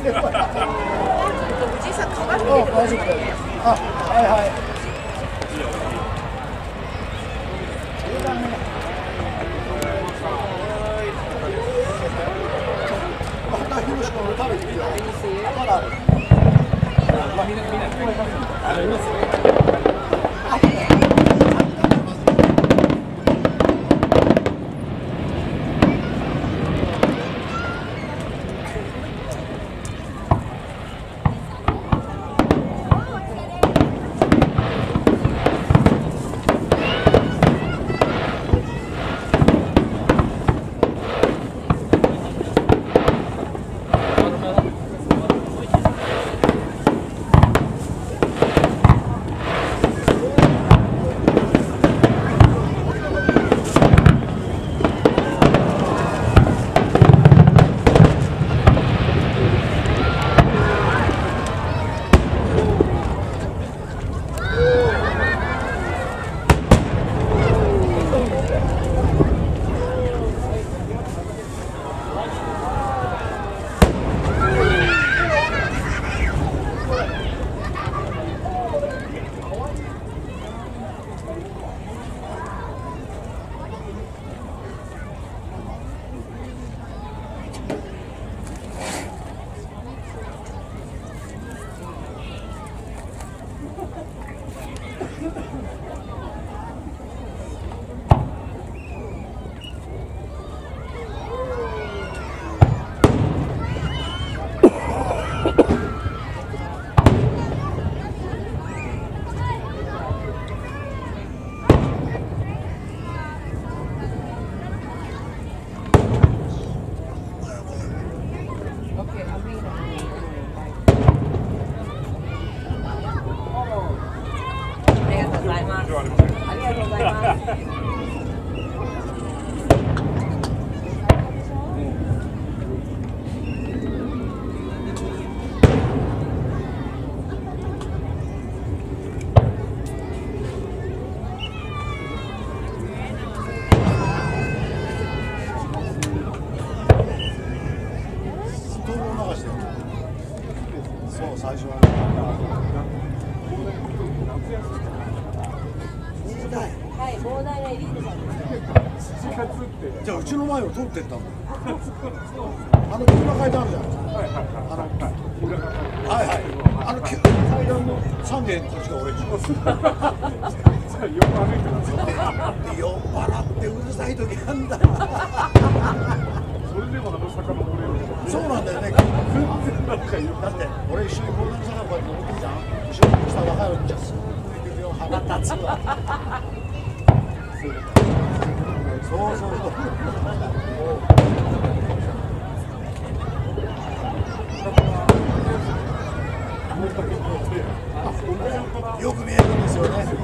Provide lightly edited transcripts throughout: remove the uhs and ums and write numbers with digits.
藤井さん鏡あ、 見てください。 大丈夫だよ。あ、はいはい。また広島の食べてみよう。まだある。ありますね。最初はね。 はい、膨大なエリートさんです。 じゃあうちの前を通ってったんだ。あの急な階段あるじゃん。はいはい。あの急な階段の3軒こっちが俺んち。酔っ払ってうるさい時あんだ。 それでも坂登れる。 そうなんだよね。だって俺一緒にこんな坂こうやって登ってるじゃん。後ろに来た若いお兄ちゃんすぐ抜いてるよ。腹立つわ。そうそうそう。よく見えるんですよね。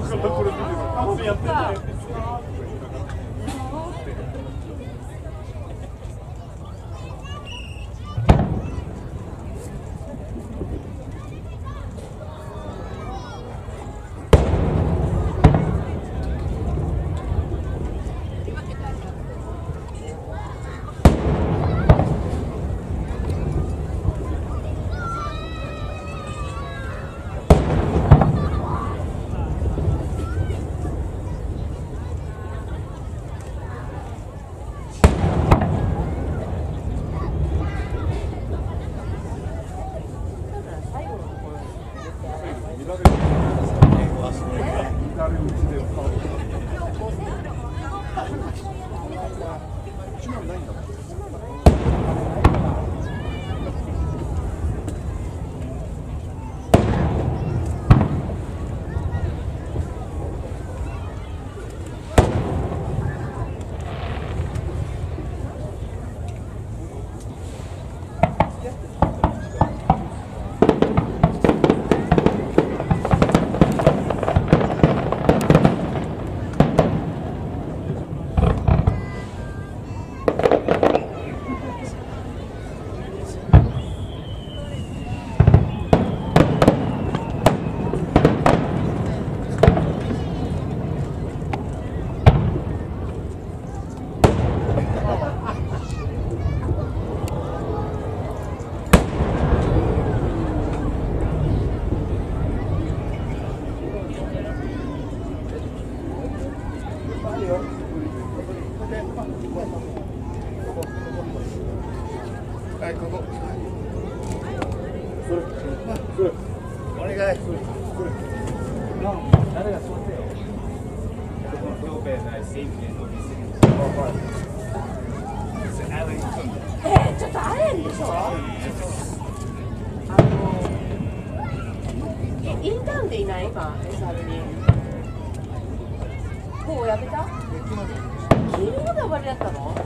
ちょっとあれでしょ。インターンでいない今 SR に。もうやめた？昨日で終わりだったの？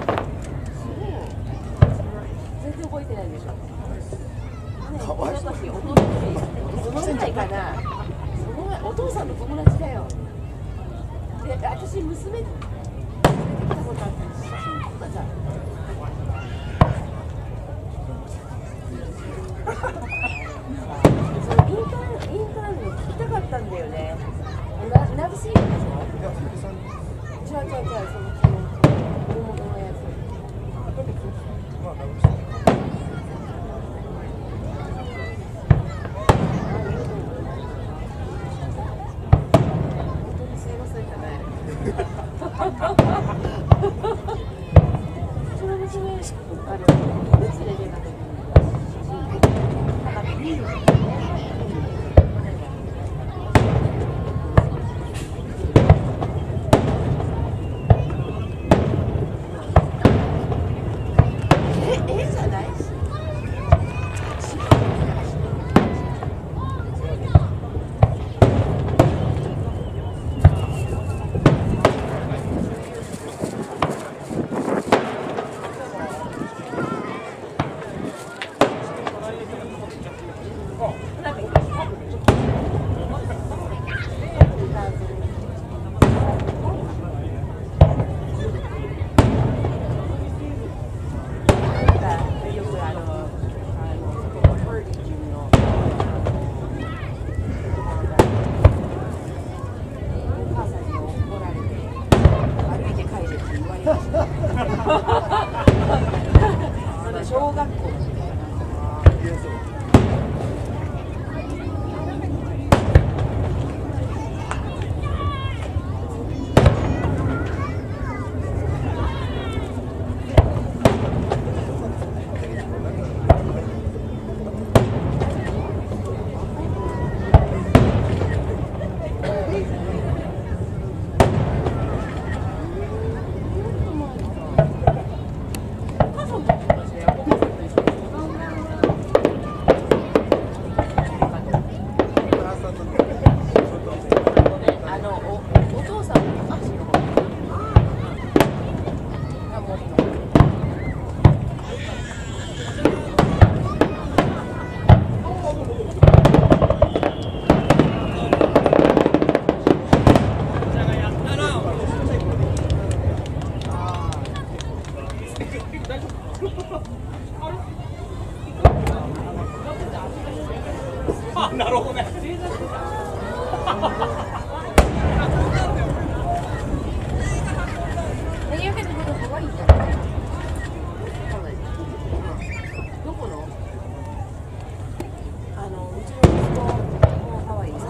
全然覚えてないでしょ。その時お父さんかな。お父さんの友達だよ。で、私娘見たことあって写真撮ったじゃん。そのインターンに聞きたかったんだよね。ナビシールでしょ？違う、その大元のやつ。その娘、連れてた時じゃないし。小学校の時だよな。 なるほどね。 どこの？うちの息子も可愛いです。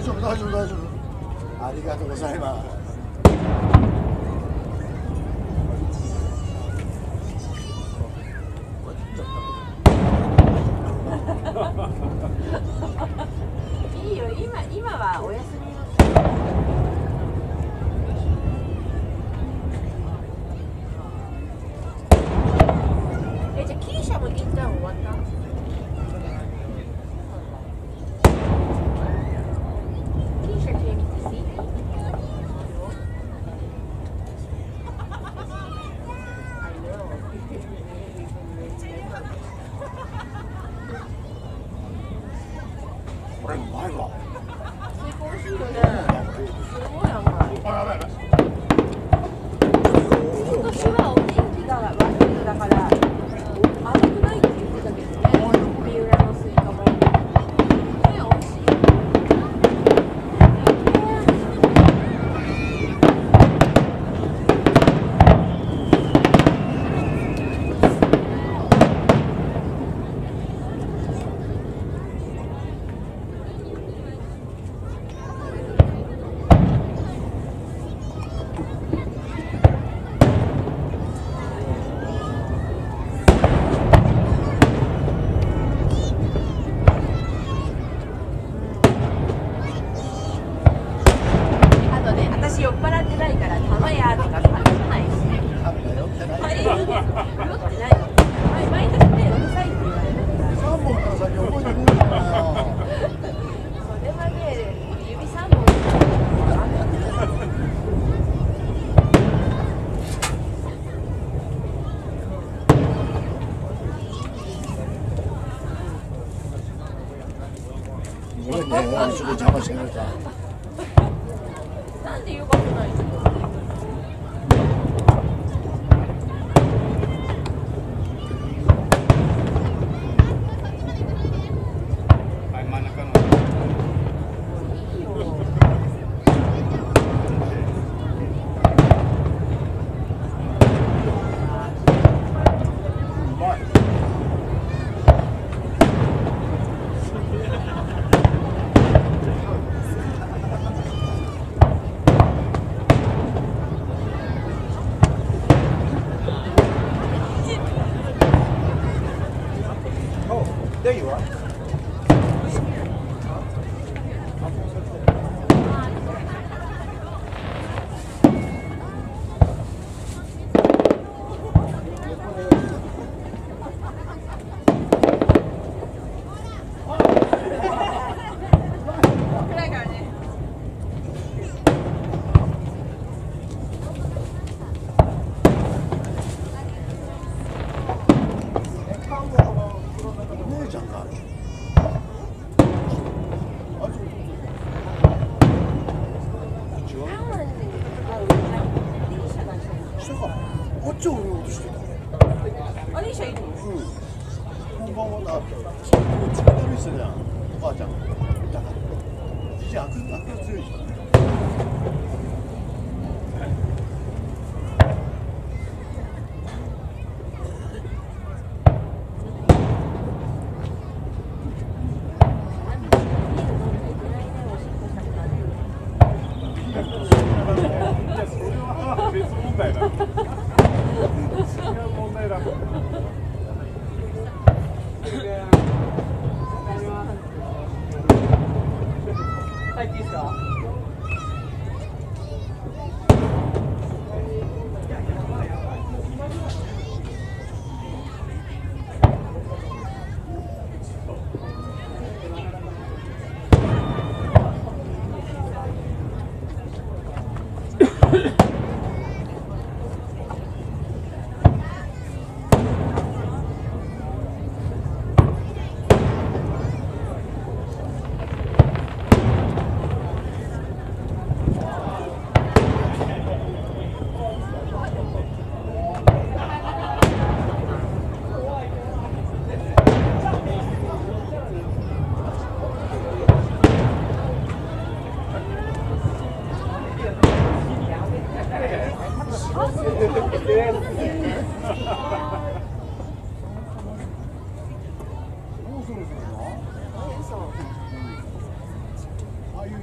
丈夫大丈夫大丈夫。ありがとうございます。 いいよ、今はお休みの。じゃあキーシャもインターン終わった？キーシャ came to see? I know. これうまいわ。 最高美味しいよね。すごい甘い。 あ、やばいやばい。 今年はお天気が悪いのだから甘くないって言ってたけどね。三浦のスイカも。ね、美味しい。あとね、私酔っ払ってないから玉やとか話さないし。 カメラ寄ってない。 はい、酔ってないの。毎年ね、うるさいって言われるから。 3本から先覚えてくれるかな。 それはね、指3本ダメ。 ごめんね、ちょっと邪魔してくれた。 なんでよかったないの？ はい、真ん中の。 いいよ。 うまい。Oh, there you are.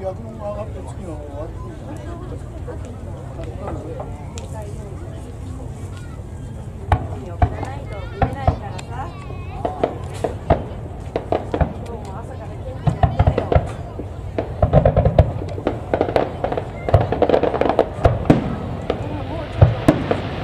逆の上がって次の終わりそうじゃない。 海を切らないと見れないからさ。今日も朝から元気にやってたよ。もうちょっと。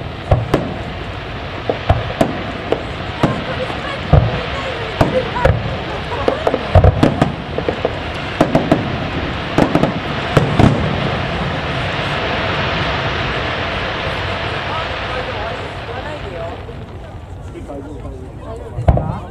大丈夫ですか？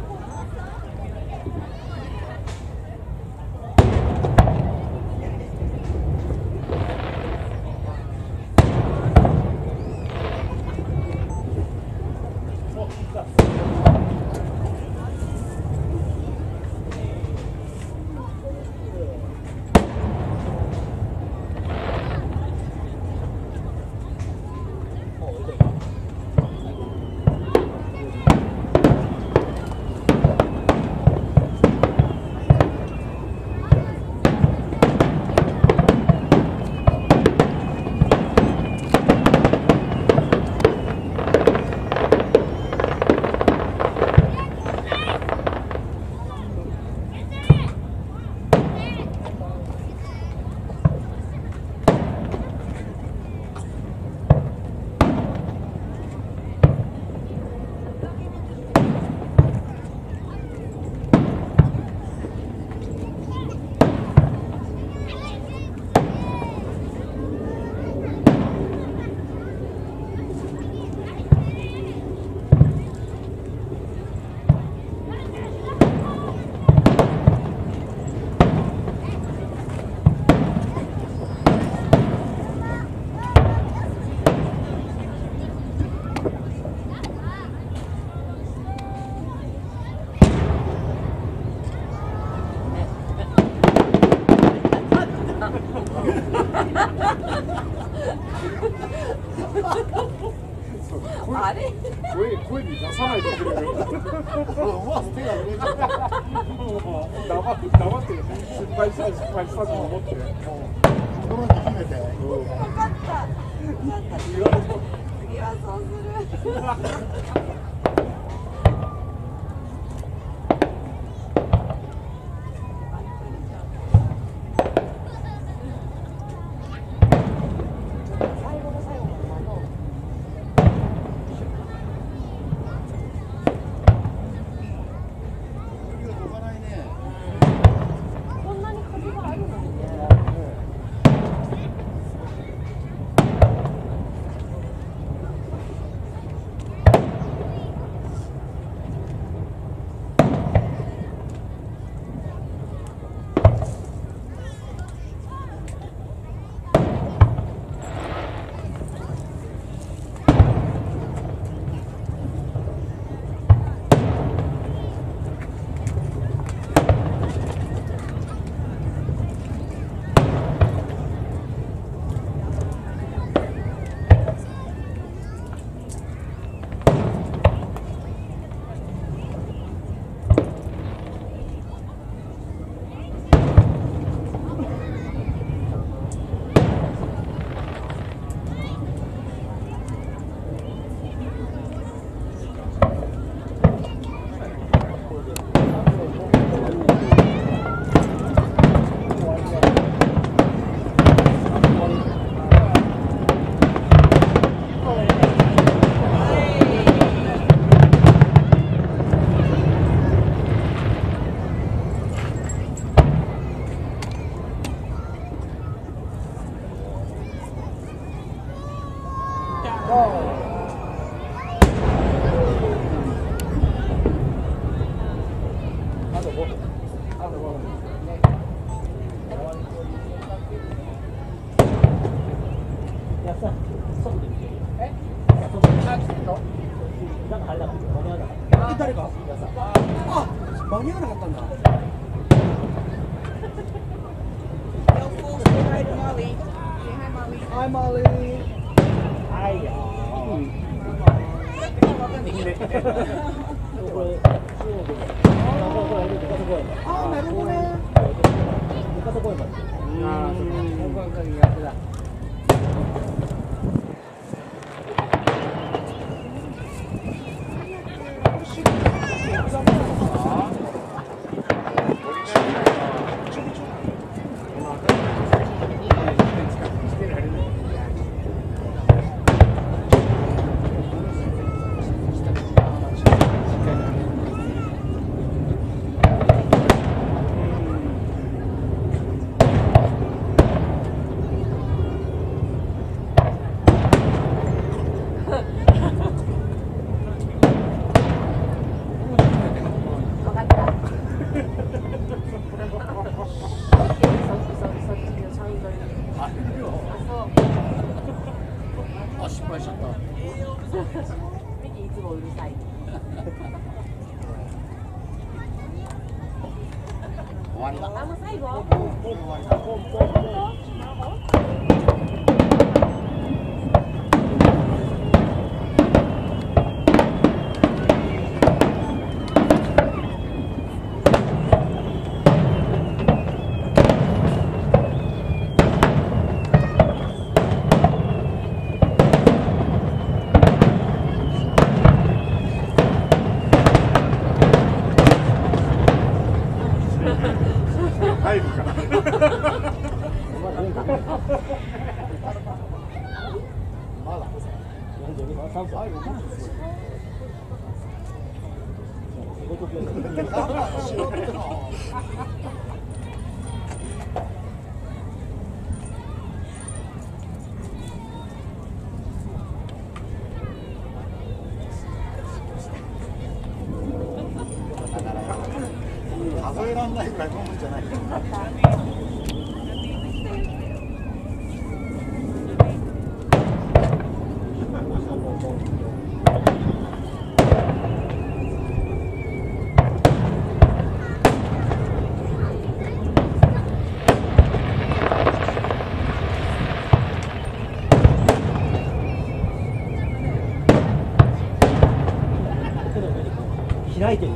あれ声に出さないでくれる。 思わず手が震えちゃった。 もう黙って失敗したと思って。 心に秘めて。 分かった。次はそうする。 誰か？あ、間に合わなかったんだ。Hi Molly. Hi y'all. あ、なるほどね。 ああ、そうか。交換鍵やってた。 あ、失敗しちゃった。 ミキいつもうるさい。 終わりだ。 あ、もう最後？ 終わりだ。 入るかな。 まだ。最後も。数えられないぐらい飲むんじゃない。 開いてる。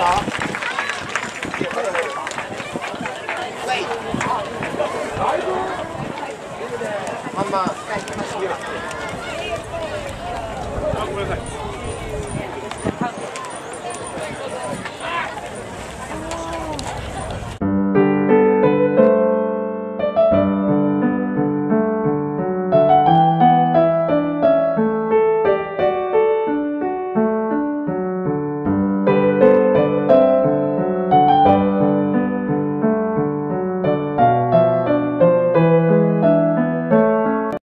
あ、ごめんなさい。